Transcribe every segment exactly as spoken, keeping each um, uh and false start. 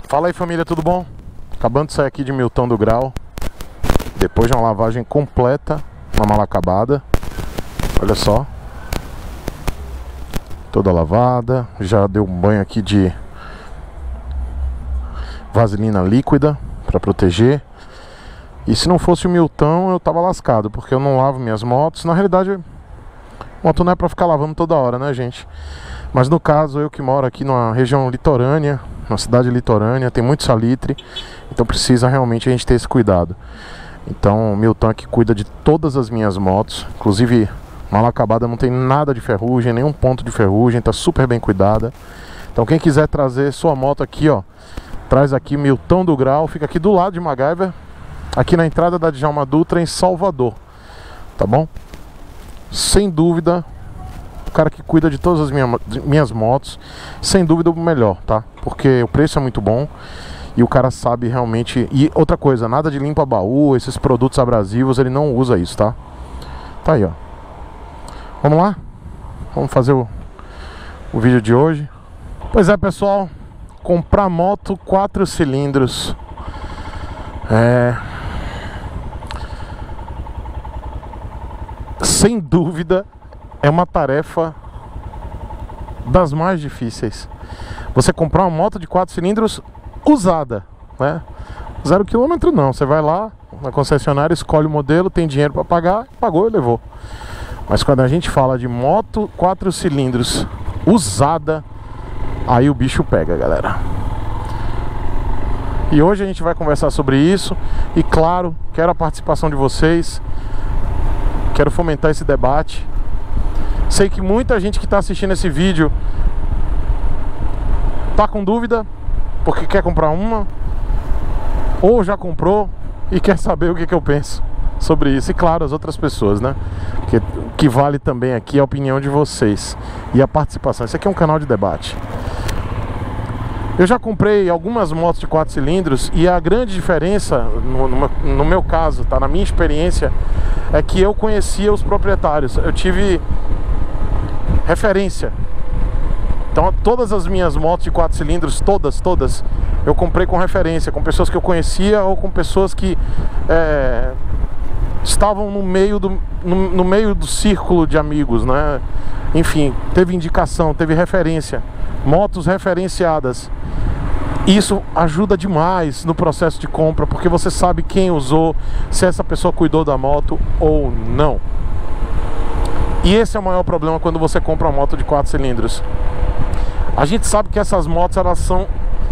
Fala aí, família, tudo bom? Acabando de sair aqui de Milton do Grau, depois de uma lavagem completa na mala acabada. Olha só, toda lavada. Já deu um banho aqui de vaselina líquida para proteger. E se não fosse o Milton, eu tava lascado, porque eu não lavo minhas motos. Na realidade, moto não é para ficar lavando toda hora, né, gente? Mas no caso, eu que moro aqui numa região litorânea, uma cidade litorânea, tem muito salitre, então precisa realmente a gente ter esse cuidado. Então o Milton aqui cuida de todas as minhas motos, inclusive mala acabada não tem nada de ferrugem, nenhum ponto de ferrugem, tá super bem cuidada. Então quem quiser trazer sua moto aqui, ó, traz aqui Milton do Grau, fica aqui do lado de MacGyver, aqui na entrada da Djalma Dutra, em Salvador, tá bom? Sem dúvida, o cara que cuida de todas as minha, minhas motos, sem dúvida o melhor, tá? Porque o preço é muito bom e o cara sabe realmente. E outra coisa, nada de limpa baú, esses produtos abrasivos, ele não usa isso, tá? Tá aí, ó. Vamos lá? Vamos fazer o, o vídeo de hoje. Pois é, pessoal, comprar moto quatro cilindros é... sem dúvida é uma tarefa das mais difíceis. Você comprar uma moto de quatro cilindros usada, né? Zero quilômetro não, você vai lá na concessionária, escolhe o modelo, tem dinheiro para pagar, pagou e levou. Mas quando a gente fala de moto quatro cilindros usada, aí o bicho pega, galera. E hoje a gente vai conversar sobre isso. E claro, quero a participação de vocês, quero fomentar esse debate. Sei que muita gente que está assistindo esse vídeo tá com dúvida porque quer comprar uma, ou já comprou e quer saber o que, que eu penso sobre isso. E claro, as outras pessoas, né? Porque o que vale também aqui é a opinião de vocês e a participação. Esse aqui é um canal de debate. Eu já comprei algumas motos de quatro cilindros e a grande diferença, no, no, no meu caso, tá, na minha experiência, é que eu conhecia os proprietários. Eu tive referência. Então todas as minhas motos de quatro cilindros, todas, todas, eu comprei com referência, com pessoas que eu conhecia ou com pessoas que é, estavam no meio do, no, no meio do círculo de amigos, né? Enfim, teve indicação, teve referência, motos referenciadas. Isso ajuda demais no processo de compra, porque você sabe quem usou, se essa pessoa cuidou da moto ou não. E esse é o maior problema quando você compra uma moto de quatro cilindros. A gente sabe que essas motos, elas são,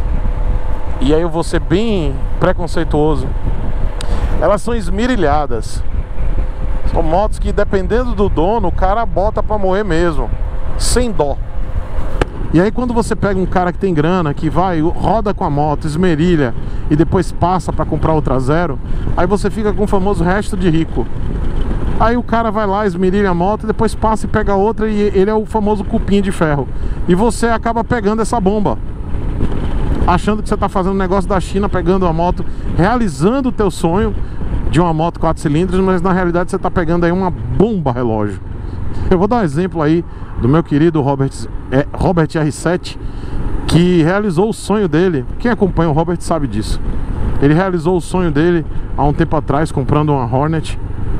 e aí eu vou ser bem preconceituoso, elas são esmirilhadas. São motos que, dependendo do dono, o cara bota pra morrer mesmo, sem dó. E aí quando você pega um cara que tem grana, que vai, roda com a moto, esmerilha e depois passa pra comprar outra zero, aí você fica com o famoso resto de rico. Aí o cara vai lá, esmerilha a moto, depois passa e pega outra, e ele é o famoso cupim de ferro. E você acaba pegando essa bomba, achando que você está fazendo um negócio da China, pegando a moto, realizando o teu sonho de uma moto quatro cilindros, mas na realidade você está pegando aí uma bomba relógio. Eu vou dar um exemplo aí do meu querido Robert, é, Robert R sete, que realizou o sonho dele. Quem acompanha o Robert sabe disso. Ele realizou o sonho dele há um tempo atrás, comprando uma Hornet.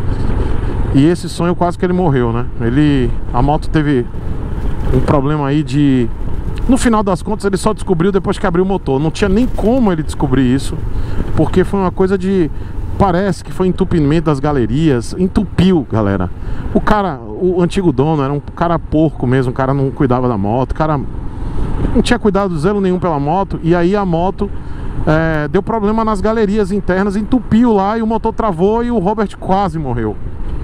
E esse sonho quase que ele morreu, né? Ele, a moto teve um problema aí de... No final das contas ele só descobriu depois que abriu o motor. Não tinha nem como ele descobrir isso, porque foi uma coisa de... Parece que foi entupimento das galerias. Entupiu, galera. O cara, o antigo dono era um cara porco mesmo. O cara não cuidava da moto. O cara não tinha cuidado, zelo nenhum pela moto. E aí a moto é, deu problema nas galerias internas, entupiu lá e o motor travou e o Robert quase morreu.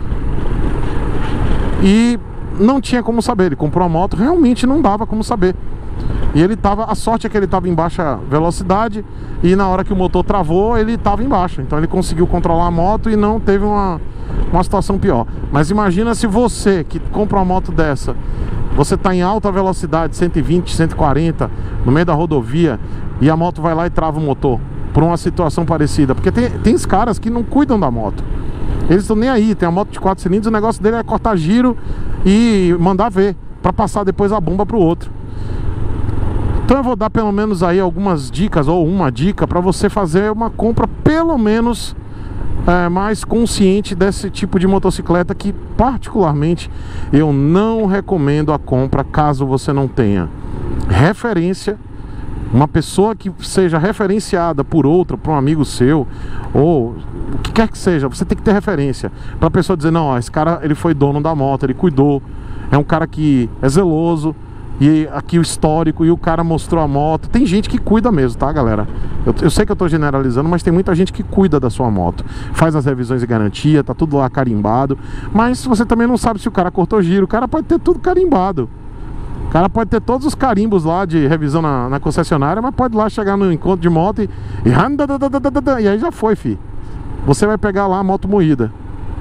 E não tinha como saber, ele comprou a moto, realmente não dava como saber. E ele tava, a sorte é que ele tava em baixa velocidade, e na hora que o motor travou, ele tava em baixa. Então ele conseguiu controlar a moto e não teve uma, uma situação pior. Mas imagina se você, que compra uma moto dessa, você tá em alta velocidade, cento e vinte, cento e quarenta, no meio da rodovia, e a moto vai lá e trava o motor, por uma situação parecida. Porque tem, tem os caras que não cuidam da moto. Eles estão nem aí, tem a moto de quatro cilindros, o negócio dele é cortar giro e mandar ver, para passar depois a bomba pro outro. Então eu vou dar pelo menos aí algumas dicas, ou uma dica, para você fazer uma compra pelo menos é, mais consciente desse tipo de motocicleta, que particularmente eu não recomendo a compra caso você não tenha referência, uma pessoa que seja referenciada por outra, por um amigo seu, ou o que quer que seja. Você tem que ter referência para a pessoa dizer, não, ó, esse cara, ele foi dono da moto, ele cuidou, é um cara que é zeloso, e aqui o histórico, e o cara mostrou a moto. Tem gente que cuida mesmo, tá, galera? Eu, eu sei que eu tô generalizando, mas tem muita gente que cuida da sua moto, faz as revisões de garantia, tá tudo lá carimbado. Mas você também não sabe se o cara cortou giro. O cara pode ter tudo carimbado, o cara pode ter todos os carimbos lá de revisão na, na concessionária, mas pode lá chegar no encontro de moto e e, e aí já foi, fi. Você vai pegar lá a moto moída.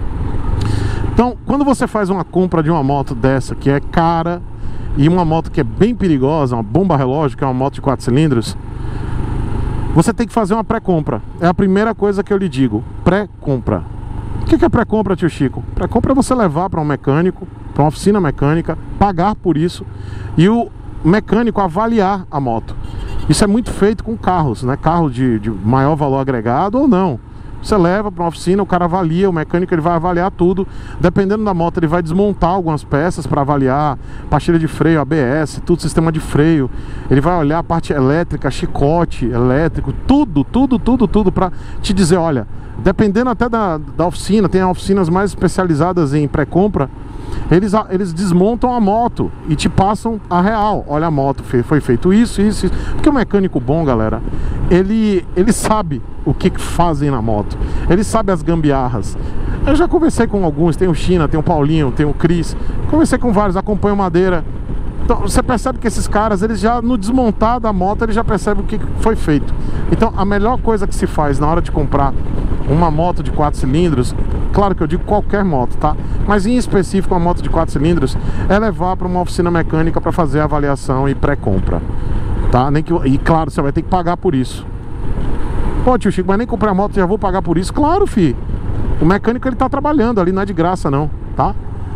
Então, quando você faz uma compra de uma moto dessa, que é cara, e uma moto que é bem perigosa, uma bomba relógio, que é uma moto de quatro cilindros, você tem que fazer uma pré-compra. É a primeira coisa que eu lhe digo, pré-compra. O que é pré-compra, tio Chico? Pré-compra é você levar para um mecânico, para uma oficina mecânica, pagar por isso, e o mecânico avaliar a moto. Isso é muito feito com carros, né? Carro de, de maior valor agregado ou não. Você leva para uma oficina, o cara avalia, o mecânico ele vai avaliar tudo. Dependendo da moto, ele vai desmontar algumas peças para avaliar pastilha de freio, A B S, tudo, sistema de freio. Ele vai olhar a parte elétrica, chicote elétrico, tudo, tudo, tudo, tudo, para te dizer, olha, dependendo até da, da oficina, tem oficinas mais especializadas em pré-compra, eles, eles desmontam a moto e te passam a real. Olha, a moto foi feito isso, isso, isso. Porque o mecânico bom, galera, ele, ele sabe o que fazem na moto, ele sabe as gambiarras. Eu já conversei com alguns, tem o China, tem o Paulinho, tem o Cris, conversei com vários, acompanho Madeira. Então você percebe que esses caras, eles já no desmontar da moto, eles já percebem o que foi feito. Então a melhor coisa que se faz na hora de comprar uma moto de quatro cilindros, claro que eu digo qualquer moto, tá? Mas em específico uma moto de quatro cilindros, é levar para uma oficina mecânica para fazer a avaliação e pré-compra, tá? Nem que, e claro, você vai ter que pagar por isso. Pô, tio Chico, mas nem comprei a moto, já vou pagar por isso? Claro, fi. O mecânico, ele tá trabalhando ali, não é de graça não, tá?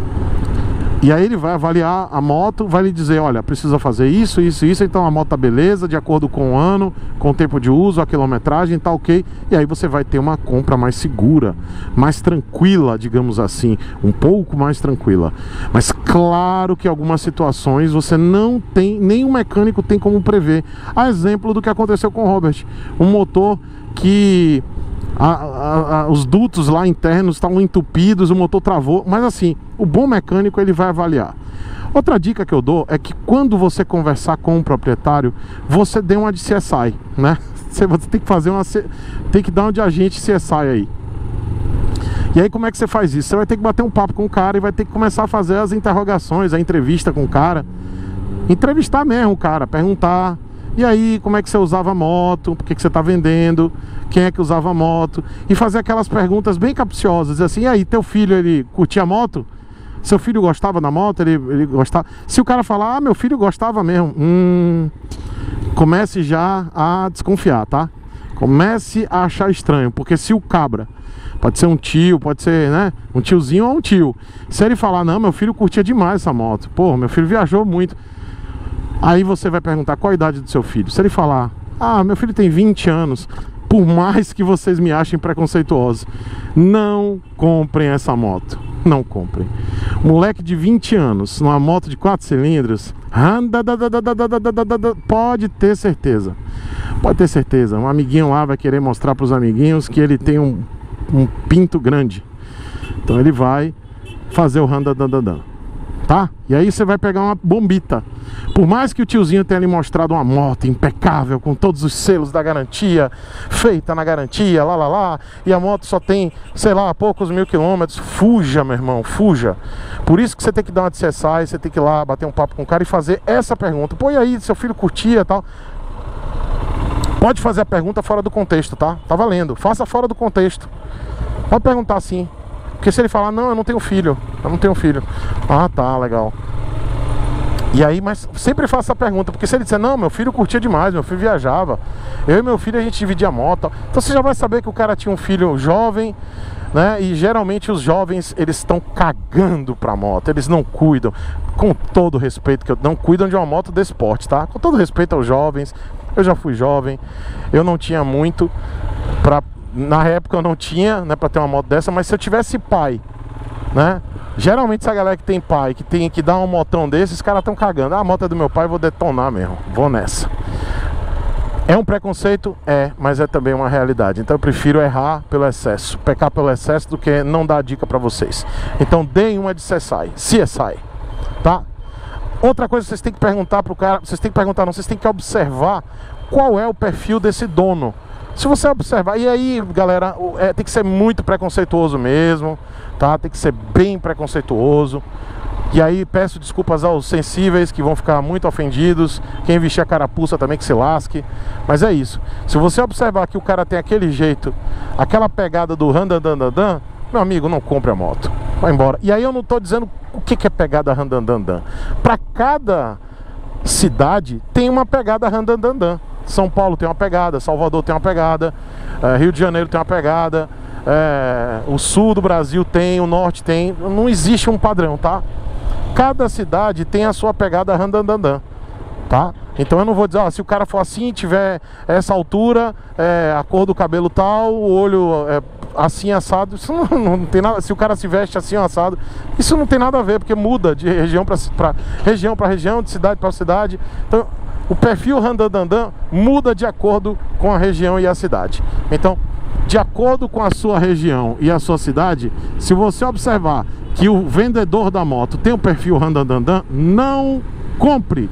E aí ele vai avaliar a moto, vai lhe dizer, olha, precisa fazer isso, isso, isso. Então a moto tá beleza, de acordo com o ano, com o tempo de uso, a quilometragem, tá ok. E aí você vai ter uma compra mais segura, mais tranquila, digamos assim, um pouco mais tranquila. Mas claro que em algumas situações você não tem, nem o mecânico tem como prever. A exemplo do que aconteceu com o Robert, um motor que A, a, a, os dutos lá internos estavam entupidos, o motor travou. Mas assim, o bom mecânico, ele vai avaliar. Outra dica que eu dou é que quando você conversar com o proprietário, você dê uma de C S I, né? Você, você tem que fazer uma, tem que dar uma de agente C S I aí. E aí como é que você faz isso? Você vai ter que bater um papo com o cara e vai ter que começar a fazer as interrogações, a entrevista com o cara. Entrevistar mesmo o cara, perguntar: e aí, como é que você usava a moto? Por que que você está vendendo? Quem é que usava a moto? E fazer aquelas perguntas bem capciosas, assim: e aí, teu filho, ele curtia a moto? Seu filho gostava da moto? Ele, ele gostava? Se o cara falar: ah, meu filho gostava mesmo, hum, comece já a desconfiar, tá? Comece a achar estranho, porque se o cabra, pode ser um tio, pode ser, né, um tiozinho ou um tio, se ele falar: não, meu filho curtia demais essa moto, pô, meu filho viajou muito. Aí você vai perguntar qual a idade do seu filho. Se ele falar: ah, meu filho tem vinte anos, por mais que vocês me achem preconceituosos, não comprem essa moto. Não comprem. Moleque de vinte anos, numa moto de quatro cilindros, pode ter certeza. Pode ter certeza. Um amiguinho lá vai querer mostrar para os amiguinhos que ele tem um, um pinto grande. Então ele vai fazer o randadandadan, tá? E aí você vai pegar uma bombita. Por mais que o tiozinho tenha lhe mostrado uma moto impecável, com todos os selos da garantia, feita na garantia, lá, lá, lá, e a moto só tem, sei lá, poucos mil quilômetros, fuja, meu irmão, fuja. Por isso que você tem que dar uma de C S I, você tem que ir lá bater um papo com o cara e fazer essa pergunta. Pô, e aí, seu filho curtia e tal? Pode fazer a pergunta fora do contexto, tá? Tá valendo. Faça fora do contexto. Pode perguntar assim. Porque se ele falar: não, eu não tenho filho, eu não tenho filho. Ah, tá, legal. E aí, mas sempre faça essa pergunta, porque se ele disser: não, meu filho curtia demais, meu filho viajava, eu e meu filho a gente dividia a moto, então você já vai saber que o cara tinha um filho jovem, né? E geralmente os jovens, eles estão cagando pra moto, eles não cuidam, com todo respeito, que eu não cuidam de uma moto desse porte, tá? Com todo respeito aos jovens, eu já fui jovem, eu não tinha muito pra... Na época eu não tinha, né, pra ter uma moto dessa, mas se eu tivesse pai, né? Geralmente essa galera que tem pai, que tem que dar um motão desse, os caras estão cagando. Ah, a moto é do meu pai, vou detonar mesmo, vou nessa. É um preconceito? É, mas é também uma realidade. Então eu prefiro errar pelo excesso, pecar pelo excesso, do que não dar dica pra vocês. Então deem uma de C S I, C S I, tá? Outra coisa que vocês têm que perguntar pro cara, vocês têm que perguntar não, vocês têm que observar qual é o perfil desse dono. Se você observar, e aí galera, é, tem que ser muito preconceituoso mesmo, tá? Tem que ser bem preconceituoso. E aí peço desculpas aos sensíveis que vão ficar muito ofendidos. Quem vestir a carapuça também que se lasque. Mas é isso. Se você observar que o cara tem aquele jeito, aquela pegada do randandandandan, meu amigo, não compre a moto, vai embora. E aí eu não tô dizendo o que que é pegada randandandan. Pra cada cidade tem uma pegada randandandan. São Paulo tem uma pegada, Salvador tem uma pegada, é, Rio de Janeiro tem uma pegada, é, o sul do Brasil tem, o norte tem. Não existe um padrão, tá? Cada cidade tem a sua pegada randandandan, tá? Então eu não vou dizer, ó, se o cara for assim, tiver essa altura, é, a cor do cabelo tal, o olho é, assim assado, isso não, não tem nada. Se o cara se veste assim assado, isso não tem nada a ver, porque muda de região para região para região, de cidade para cidade. Então o perfil randandandan muda de acordo com a região e a cidade. Então, de acordo com a sua região e a sua cidade, se você observar que o vendedor da moto tem um perfil randandandan, não compre,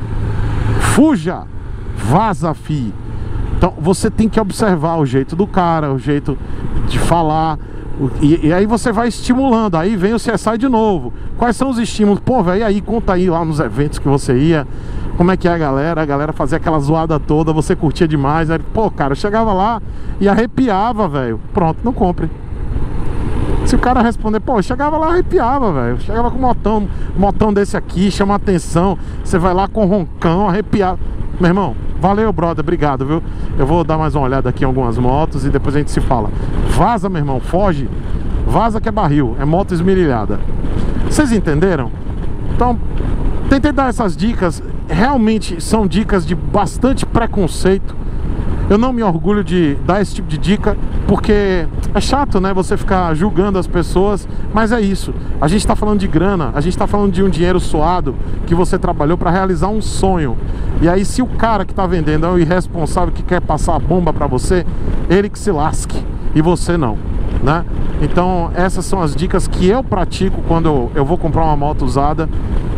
fuja, vaza, fi. Então você tem que observar o jeito do cara, o jeito de falar, e, e aí você vai estimulando. Aí vem o C S I de novo. Quais são os estímulos? Pô, velho, aí conta aí lá nos eventos que você ia, como é que é a galera, a galera fazia aquela zoada toda, você curtia demais. Aí, pô, cara, eu chegava lá e arrepiava, velho. Pronto, não compre. Se o cara responder, pô, eu chegava lá e arrepiava, velho. Chegava com um motão, motão desse aqui, chama atenção. Você vai lá com roncão, arrepiado. Meu irmão, valeu, brother, obrigado, viu? Eu vou dar mais uma olhada aqui em algumas motos e depois a gente se fala. Vaza, meu irmão, foge. Vaza que é barril, é moto esmerilhada. Vocês entenderam? Então, tentei dar essas dicas. Realmente são dicas de bastante preconceito. Eu não me orgulho de dar esse tipo de dica, porque é chato, né, você ficar julgando as pessoas. Mas é isso, a gente tá falando de grana, a gente tá falando de um dinheiro suado que você trabalhou para realizar um sonho. E aí se o cara que tá vendendo é o irresponsável que quer passar a bomba para você, ele que se lasque e você não, né? Então essas são as dicas que eu pratico quando eu, eu vou comprar uma moto usada.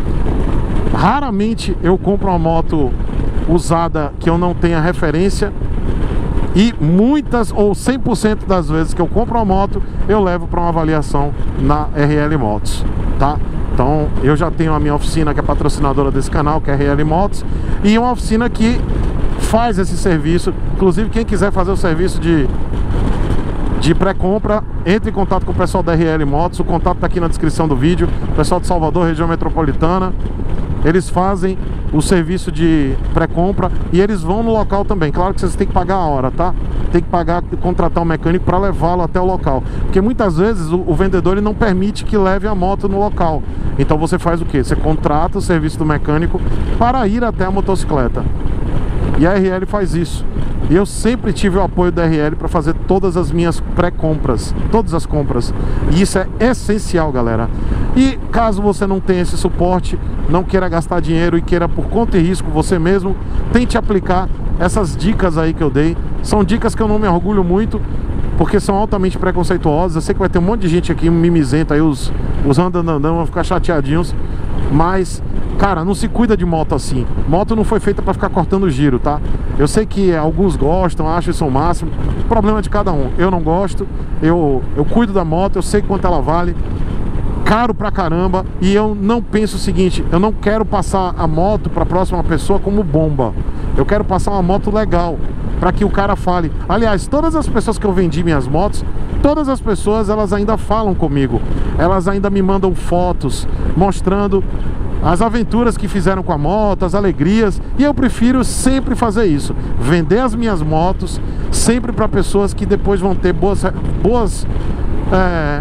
Raramente eu compro uma moto usada que eu não tenha referência. E muitas ou cem por cento das vezes que eu compro uma moto, eu levo para uma avaliação na R L Motos, tá? Então eu já tenho a minha oficina, que é patrocinadora desse canal, que é R L Motos, e uma oficina que faz esse serviço. Inclusive quem quiser fazer o serviço de de pré-compra, entre em contato com o pessoal da R L Motos. O contato está aqui na descrição do vídeo. O pessoal de Salvador, região metropolitana, eles fazem o serviço de pré-compra e eles vão no local também. Claro que vocês têm que pagar a hora, tá? Tem que pagar, contratar um mecânico para levá-lo até o local, porque muitas vezes o, o vendedor ele não permite que leve a moto no local. Então você faz o que? Você contrata o serviço do mecânico para ir até a motocicleta. E a R L faz isso. E eu sempre tive o apoio da R L para fazer todas as minhas pré-compras, todas as compras. E isso é essencial, galera. E caso você não tenha esse suporte, não queira gastar dinheiro e queira por conta e risco você mesmo, tente aplicar essas dicas aí que eu dei. São dicas que eu não me orgulho muito, porque são altamente preconceituosas. Eu sei que vai ter um monte de gente aqui mimizenta, aí os, os andandandão vão ficar chateadinhos. Mas, cara, não se cuida de moto assim. Moto não foi feita para ficar cortando giro, tá? Eu sei que alguns gostam, acham isso o máximo. Problema de cada um. Eu não gosto, eu, eu cuido da moto, eu sei quanto ela vale. Caro pra caramba. E eu não penso o seguinte: eu não quero passar a moto pra próxima pessoa como bomba. Eu quero passar uma moto legal, para que o cara fale. Aliás, todas as pessoas que eu vendi minhas motos, todas as pessoas, elas ainda falam comigo. Elas ainda me mandam fotos mostrando as aventuras que fizeram com a moto, as alegrias. E eu prefiro sempre fazer isso, vender as minhas motos sempre para pessoas que depois vão ter boas, boas é,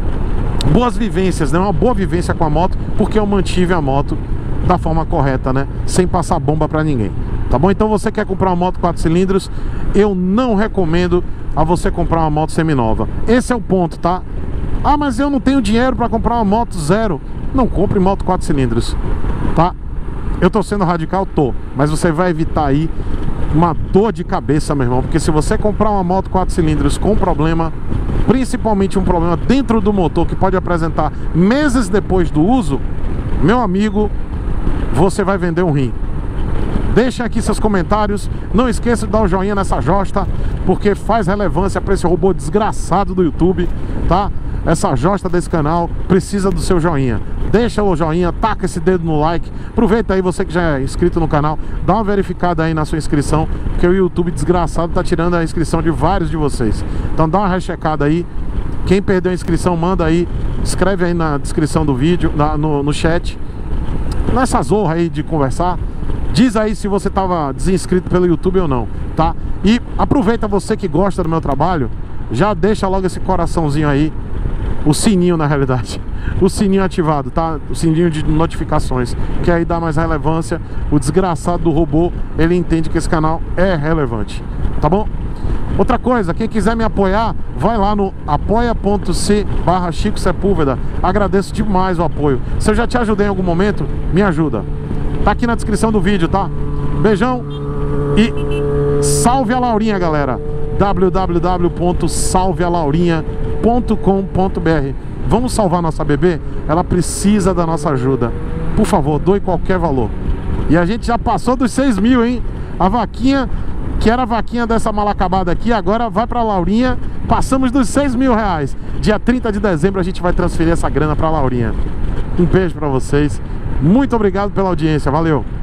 boas vivências, né? Uma boa vivência com a moto, porque eu mantive a moto da forma correta, né? Sem passar bomba pra ninguém, tá bom? Então você quer comprar uma moto quatro cilindros, eu não recomendo a você comprar uma moto seminova. Esse é o ponto, tá? Ah, mas eu não tenho dinheiro pra comprar uma moto zero. Não compre moto quatro cilindros, tá? Eu tô sendo radical? Tô. Mas você vai evitar aí uma dor de cabeça, meu irmão. Porque se você comprar uma moto quatro cilindros com problema, principalmente um problema dentro do motor que pode apresentar meses depois do uso, meu amigo, você vai vender um rim. Deixem aqui seus comentários. Não esqueça de dar um joinha nessa josta, porque faz relevância para esse robô desgraçado do YouTube, tá? Essa josta desse canal precisa do seu joinha. Deixa o joinha, taca esse dedo no like. Aproveita aí, você que já é inscrito no canal, dá uma verificada aí na sua inscrição, porque o YouTube desgraçado tá tirando a inscrição de vários de vocês. Então dá uma rechecada aí. Quem perdeu a inscrição, manda aí, escreve aí na descrição do vídeo, na, no, no chat. Nessa zorra aí de conversar, diz aí se você tava desinscrito pelo YouTube ou não, tá? E aproveita, você que gosta do meu trabalho, já deixa logo esse coraçãozinho aí, o sininho na realidade, o sininho ativado, tá? O sininho de notificações, que aí dá mais relevância. O desgraçado do robô, ele entende que esse canal é relevante, tá bom? Outra coisa, quem quiser me apoiar, vai lá no apoia.c barra Chico Sepúlveda. Agradeço demais o apoio. Se eu já te ajudei em algum momento, me ajuda. Tá aqui na descrição do vídeo, tá? Beijão e salve a Laurinha, galera. w w w ponto salve a laurinha ponto com ponto b r. Vamos salvar nossa bebê? Ela precisa da nossa ajuda. Por favor, doe qualquer valor. E a gente já passou dos seis mil, hein? A vaquinha, que era a vaquinha dessa mal acabada aqui, agora vai pra Laurinha. Passamos dos seis mil reais. Dia trinta de dezembro a gente vai transferir essa grana pra Laurinha. Um beijo pra vocês. Muito obrigado pela audiência. Valeu!